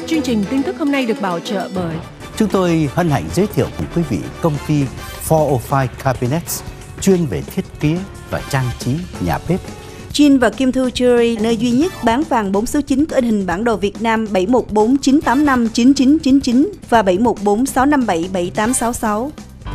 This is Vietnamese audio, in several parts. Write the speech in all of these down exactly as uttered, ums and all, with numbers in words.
Chương trình tin tức hôm nay được bảo trợ bởi chúng tôi hân hạnh giới thiệu với quý vị công ty bốn không năm Cabinets chuyên về thiết kế và trang trí nhà bếp. Jean và Kim Thu Jewelry, nơi duy nhất bán vàng bốn số chín có in hình bản đồ Việt Nam bảy một bốn chín tám năm chín chín chín chín và bảy một bốn sáu năm bảy bảy tám sáu sáu.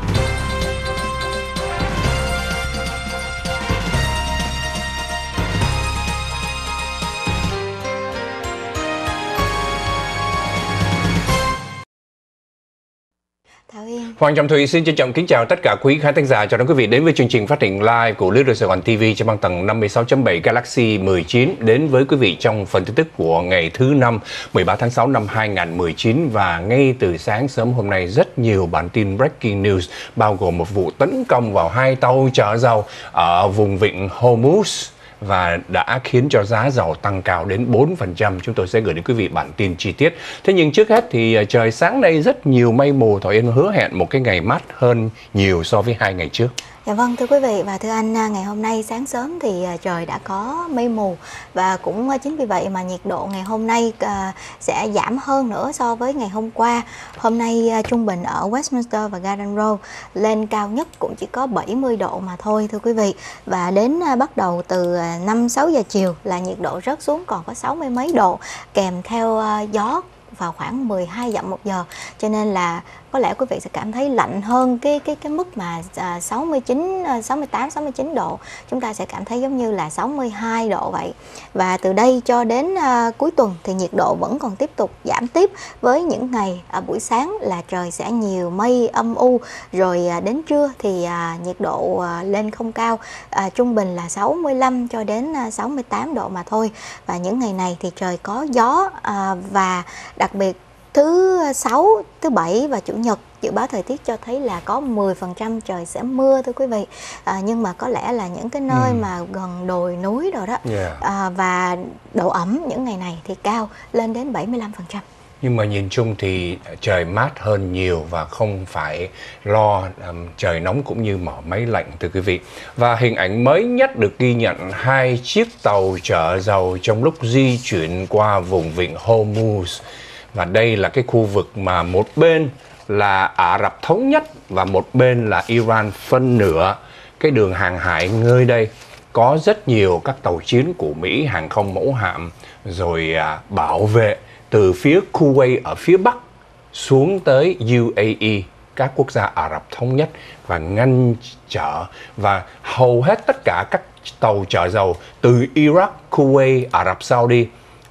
Hoàng Trọng Thủy xin trân trọng kính chào tất cả quý khán thính giả, chào đón quý vị đến với chương trình phát hình live của Lưới Đôi Sài Gòn ti vi trên băng tầng năm mươi sáu chấm bảy Galaxy mười chín đến với quý vị trong phần tin tức của ngày thứ năm mười ba tháng sáu năm hai nghìn không trăm mười chín. Và ngay từ sáng sớm hôm nay rất nhiều bản tin breaking news bao gồm một vụ tấn công vào hai tàu chở dầu ở vùng vịnh Hormuz và đã khiến cho giá dầu tăng cao đến bốn phần trăm. Chúng tôi sẽ gửi đến quý vị bản tin chi tiết. Thế nhưng trước hết thì trời sáng nay rất nhiều mây mù. Thảo Yên hứa hẹn một cái ngày mát hơn nhiều so với hai ngày trước. Dạ vâng, thưa quý vị và thưa anh, ngày hôm nay sáng sớm thì trời đã có mây mù và cũng chính vì vậy mà nhiệt độ ngày hôm nay sẽ giảm hơn nữa so với ngày hôm qua. Hôm nay trung bình ở Westminster và Garden Road lên cao nhất cũng chỉ có bảy mươi độ mà thôi thưa quý vị. Và đến bắt đầu từ năm sáu giờ chiều là nhiệt độ rớt xuống còn có sáu mươi mấy độ, kèm theo gió vào khoảng mười hai dặm một giờ, cho nên là có lẽ quý vị sẽ cảm thấy lạnh hơn cái cái cái mức mà à, sáu mươi chín, sáu mươi tám, sáu mươi chín độ. Chúng ta sẽ cảm thấy giống như là sáu mươi hai độ vậy. Và từ đây cho đến à, cuối tuần thì nhiệt độ vẫn còn tiếp tục giảm tiếp, với những ngày à, buổi sáng là trời sẽ nhiều mây âm u, rồi à, đến trưa thì à, nhiệt độ à, lên không cao, à, trung bình là sáu mươi lăm cho đến à, sáu mươi tám độ mà thôi. Và những ngày này thì trời có gió à, và đặc biệt thứ sáu, thứ bảy và chủ nhật dự báo thời tiết cho thấy là có mười phần trăm trời sẽ mưa thưa quý vị. À, nhưng mà có lẽ là những cái nơi ừ. mà gần đồi núi rồi đó, yeah. à, và độ ẩm những ngày này thì cao lên đến bảy mươi lăm phần trăm. Nhưng mà nhìn chung thì trời mát hơn nhiều và không phải lo um, trời nóng cũng như mở máy lạnh thưa quý vị. Và hình ảnh mới nhất được ghi nhận hai chiếc tàu chở dầu trong lúc di chuyển qua vùng vịnh Hormuz. Và đây là cái khu vực mà một bên là Ả Rập Thống Nhất và một bên là Iran phân nửa. Cái đường hàng hải nơi đây có rất nhiều các tàu chiến của Mỹ, hàng không mẫu hạm, rồi à, bảo vệ từ phía Kuwait ở phía Bắc xuống tới u a e, các quốc gia Ả Rập Thống Nhất, và ngăn trở. Và hầu hết tất cả các tàu chở dầu từ Iraq, Kuwait, Ả Rập Saudi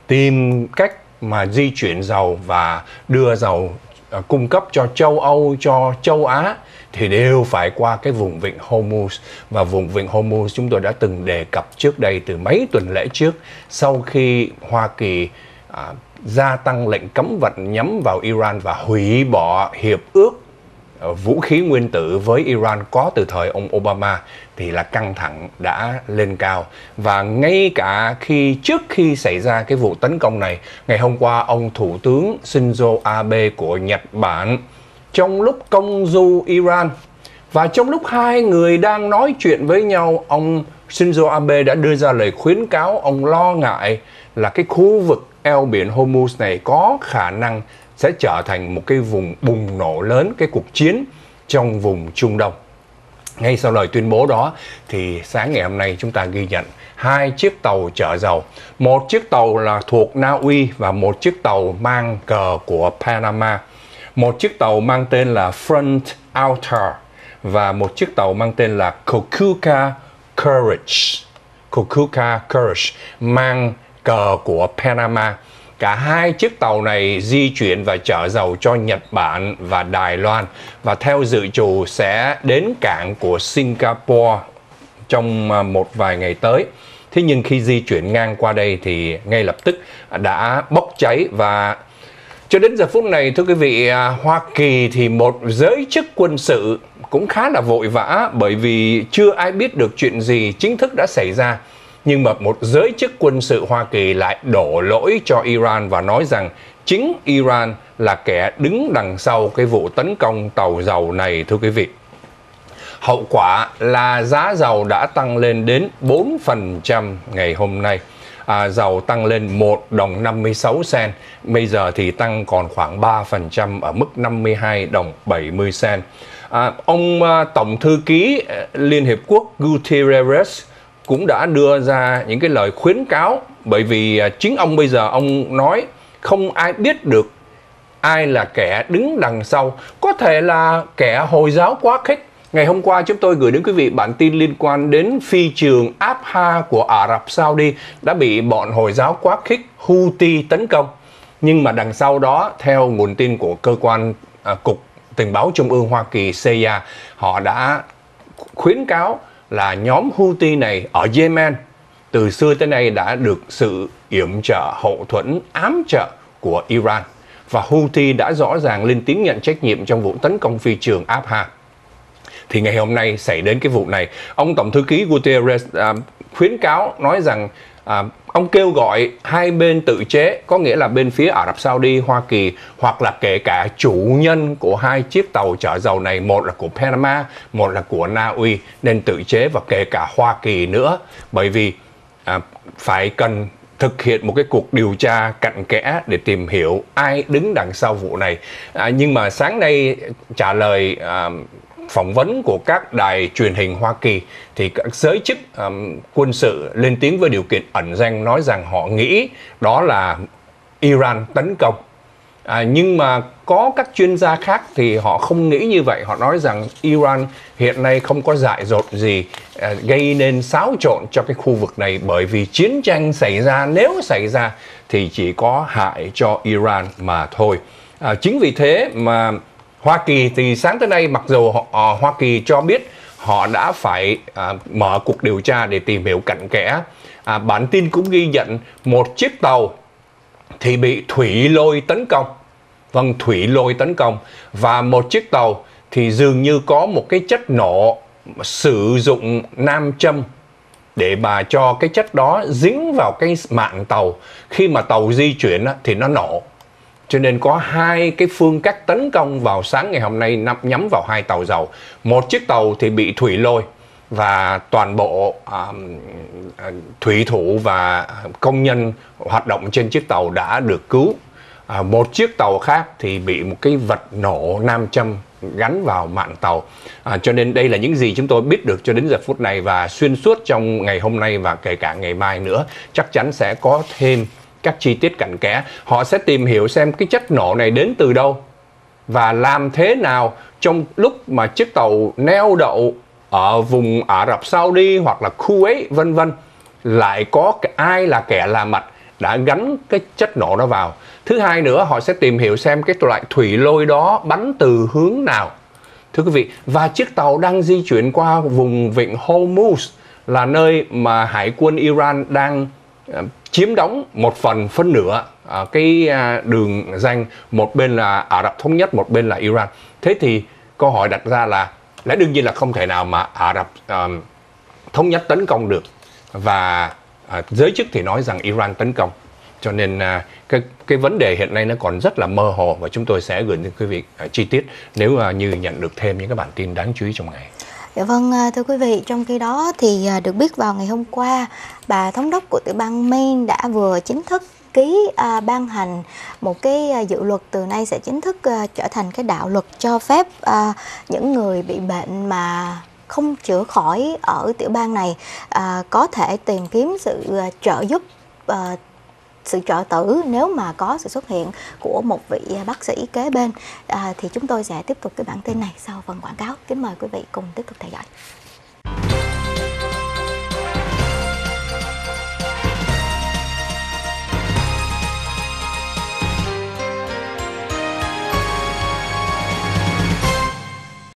tìm cách mà di chuyển dầu và đưa dầu uh, cung cấp cho châu Âu, cho châu Á thì đều phải qua cái vùng vịnh Hormuz. Và vùng vịnh Hormuz chúng tôi đã từng đề cập trước đây từ mấy tuần lễ trước, sau khi Hoa Kỳ uh, gia tăng lệnh cấm vận nhắm vào Iran và hủy bỏ hiệp ước uh, vũ khí nguyên tử với Iran có từ thời ông Obama, thì là căng thẳng đã lên cao. Và ngay cả khi trước khi xảy ra cái vụ tấn công này, ngày hôm qua ông Thủ tướng Shinzo Abe của Nhật Bản trong lúc công du Iran và trong lúc hai người đang nói chuyện với nhau, ông Shinzo Abe đã đưa ra lời khuyến cáo. Ông lo ngại là cái khu vực eo biển Hormuz này có khả năng sẽ trở thành một cái vùng bùng nổ lớn, cái cuộc chiến trong vùng Trung Đông. Ngay sau lời tuyên bố đó thì sáng ngày hôm nay chúng ta ghi nhận hai chiếc tàu chở dầu. Một chiếc tàu là thuộc Na Uy và một chiếc tàu mang cờ của Panama. Một chiếc tàu mang tên là Front Outer và một chiếc tàu mang tên là Kokuka Courage. Kokuka Courage mang cờ của Panama. Cả hai chiếc tàu này di chuyển và chở dầu cho Nhật Bản và Đài Loan, và theo dự trù sẽ đến cảng của Singapore trong một vài ngày tới. Thế nhưng khi di chuyển ngang qua đây thì ngay lập tức đã bốc cháy. Và cho đến giờ phút này thưa quý vị, Hoa Kỳ thì một giới chức quân sự cũng khá là vội vã, bởi vì chưa ai biết được chuyện gì chính thức đã xảy ra. Nhưng mà một giới chức quân sự Hoa Kỳ lại đổ lỗi cho Iran và nói rằng chính Iran là kẻ đứng đằng sau cái vụ tấn công tàu dầu này thưa quý vị. Hậu quả là giá dầu đã tăng lên đến bốn phần trăm ngày hôm nay. À, dầu tăng lên một đồng năm mươi sáu cent, bây giờ thì tăng còn khoảng ba phần trăm ở mức năm mươi hai đồng bảy mươi cent. À, ông à, Tổng thư ký Liên Hiệp Quốc Guterres cũng đã đưa ra những cái lời khuyến cáo, bởi vì à, chính ông bây giờ ông nói không ai biết được ai là kẻ đứng đằng sau, có thể là kẻ Hồi giáo quá khích. Ngày hôm qua chúng tôi gửi đến quý vị bản tin liên quan đến phi trường Abha của Ả Rập Saudi đã bị bọn Hồi giáo quá khích Houthi tấn công. Nhưng mà đằng sau đó, theo nguồn tin của cơ quan à, Cục Tình báo Trung ương Hoa Kỳ xê i a, họ đã khuyến cáo là nhóm Houthi này ở Yemen từ xưa tới nay đã được sự yểm trợ, hậu thuẫn, ám trợ của Iran. Và Houthi đã rõ ràng lên tiếng nhận trách nhiệm trong vụ tấn công phi trường Abha. Thì ngày hôm nay xảy đến cái vụ này, ông Tổng thư ký Guterres à, khuyến cáo nói rằng à, ông kêu gọi hai bên tự chế, có nghĩa là bên phía Ả Rập Saudi, Hoa Kỳ hoặc là kể cả chủ nhân của hai chiếc tàu chở dầu này, một là của Panama, một là của Na Uy, nên tự chế, và kể cả Hoa Kỳ nữa, bởi vì à, phải cần thực hiện một cái cuộc điều tra cặn kẽ để tìm hiểu ai đứng đằng sau vụ này. À, nhưng mà sáng nay trả lời à, phỏng vấn của các đài truyền hình Hoa Kỳ thì các giới chức um, quân sự lên tiếng với điều kiện ẩn danh, nói rằng họ nghĩ đó là Iran tấn công. À, nhưng mà có các chuyên gia khác thì họ không nghĩ như vậy. Họ nói rằng Iran hiện nay không có dại dột gì à, gây nên xáo trộn cho cái khu vực này, bởi vì chiến tranh xảy ra, nếu xảy ra thì chỉ có hại cho Iran mà thôi. À, chính vì thế mà Hoa Kỳ thì sáng tới nay, mặc dù họ, uh, Hoa Kỳ cho biết họ đã phải uh, mở cuộc điều tra để tìm hiểu cặn kẽ. À, bản tin cũng ghi nhận một chiếc tàu thì bị thủy lôi tấn công. Vâng, thủy lôi tấn công. Và một chiếc tàu thì dường như có một cái chất nổ sử dụng nam châm để mà cho cái chất đó dính vào cái mạn tàu. Khi mà tàu di chuyển thì nó nổ. Cho nên có hai cái phương cách tấn công vào sáng ngày hôm nay nhắm vào hai tàu dầu. Một chiếc tàu thì bị thủy lôi và toàn bộ um, thủy thủ và công nhân hoạt động trên chiếc tàu đã được cứu. À, một chiếc tàu khác thì bị một cái vật nổ nam châm gắn vào mạn tàu. À, cho nên đây là những gì chúng tôi biết được cho đến giờ phút này, và xuyên suốt trong ngày hôm nay và kể cả ngày mai nữa chắc chắn sẽ có thêm các chi tiết cặn kẽ. Họ sẽ tìm hiểu xem cái chất nổ này đến từ đâu và làm thế nào trong lúc mà chiếc tàu neo đậu ở vùng Ả Rập Saudi hoặc là Kuwait vân vân lại có ai là kẻ lạ mặt đã gắn cái chất nổ đó vào. Thứ hai nữa, họ sẽ tìm hiểu xem cái loại thủy lôi đó bắn từ hướng nào. Thưa quý vị, và chiếc tàu đang di chuyển qua vùng vịnh Hormuz là nơi mà hải quân Iran đang uh, chiếm đóng một phần phân nửa uh, cái uh, đường ranh, một bên là Ả Rập Thống Nhất, một bên là Iran. Thế thì câu hỏi đặt ra là lẽ đương nhiên là không thể nào mà Ả Rập uh, Thống Nhất tấn công được, và uh, giới chức thì nói rằng Iran tấn công. Cho nên uh, cái, cái vấn đề hiện nay nó còn rất là mơ hồ, và chúng tôi sẽ gửi đến quý vị uh, chi tiết nếu uh, như nhận được thêm những cái bản tin đáng chú ý trong ngày. Dạ vâng, thưa quý vị, trong khi đó thì được biết vào ngày hôm qua, bà thống đốc của tiểu bang Maine đã vừa chính thức ký à, ban hành một cái à, dự luật từ nay sẽ chính thức à, trở thành cái đạo luật cho phép à, những người bị bệnh mà không chữa khỏi ở tiểu bang này à, có thể tìm kiếm sự à, trợ giúp, à, sự trợ tử nếu mà có sự xuất hiện của một vị bác sĩ kế bên. À, thì chúng tôi sẽ tiếp tục cái bản tin này sau phần quảng cáo. Kính mời quý vị cùng tiếp tục theo dõi.